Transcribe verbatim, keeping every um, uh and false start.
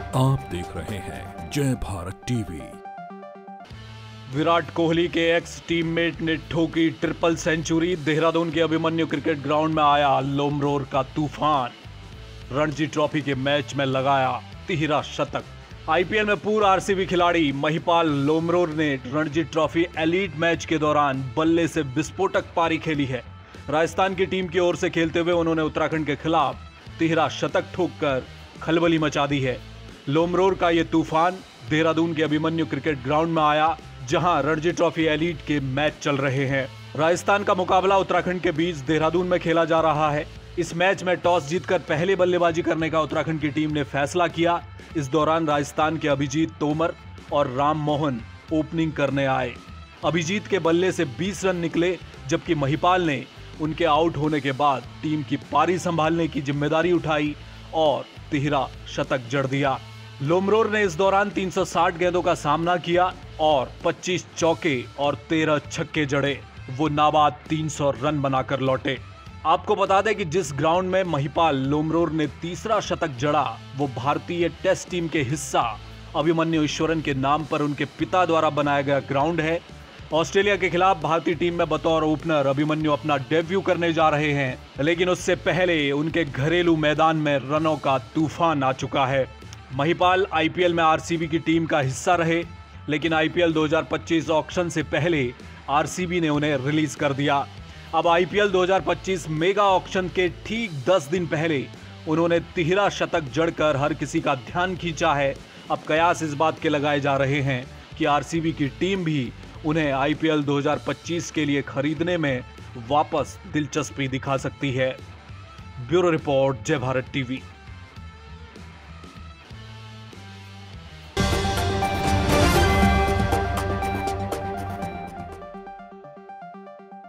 आप देख रहे हैं जय भारत टीवी। विराट कोहली के एक्स टीममेट ने ठोकी ट्रिपल सेंचुरी। देहरादून के अभिमन्यु क्रिकेट ग्राउंड में आया लोमरोर का तूफान। रणजी ट्रॉफी के मैच में लगाया तिहरा शतक। आईपीएल में पूर्व आरसीबी खिलाड़ी महिपाल लोमरोर ने रणजी ट्रॉफी एलीट मैच के दौरान बल्ले से विस्फोटक पारी खेली है। राजस्थान की टीम की ओर से खेलते हुए उन्होंने उत्तराखंड के खिलाफ तिहरा शतक ठोककर खलबली मचा दी है। लोमरोर का ये तूफान देहरादून के अभिमन्यु क्रिकेट ग्राउंड में आया, जहां रणजी ट्रॉफी एलीट के मैच चल रहे हैं। राजस्थान का मुकाबला उत्तराखंड के बीच देहरादून में खेला जा रहा है। इस मैच में टॉस जीतकर पहले बल्लेबाजी करने का उत्तराखंड की टीम ने फैसला किया। इस दौरान राजस्थान के अभिजीत तोमर और राम मोहन ओपनिंग करने आए। अभिजीत के बल्ले से बीस रन निकले, जबकि महिपाल ने उनके आउट होने के बाद टीम की पारी संभालने की जिम्मेदारी उठाई और तिहरा शतक जड़ दिया। लोमरोर ने इस दौरान तीन सौ साठ गेंदों का सामना किया और पच्चीस चौके और तेरह छक्के जड़े। वो नाबाद तीन सौ रन बनाकर लौटे। आपको बता दें कि जिस ग्राउंड में महिपाल लोमरोर ने तीसरा शतक जड़ा, वो भारतीय टेस्ट टीम के हिस्सा अभिमन्यु ईश्वरन के नाम पर उनके पिता द्वारा बनाया गया ग्राउंड है। ऑस्ट्रेलिया के खिलाफ भारतीय टीम में बतौर ओपनर अभिमन्यु अपना डेब्यू करने जा रहे हैं, लेकिन उससे पहले उनके घरेलू मैदान में रनों का तूफान आ चुका है। महिपाल आईपीएल में आरसीबी की टीम का हिस्सा रहे, लेकिन आईपीएल दो हज़ार पच्चीस ऑक्शन से पहले आरसीबी ने उन्हें रिलीज कर दिया। अब आईपीएल दो हज़ार पच्चीस मेगा ऑक्शन के ठीक दस दिन पहले उन्होंने तिहरा शतक जड़कर हर किसी का ध्यान खींचा है। अब कयास इस बात के लगाए जा रहे हैं कि आरसीबी की टीम भी उन्हें आईपीएल दो हज़ार पच्चीस के लिए खरीदने में वापस दिलचस्पी दिखा सकती है। ब्यूरो रिपोर्ट, जय भारत टीवी।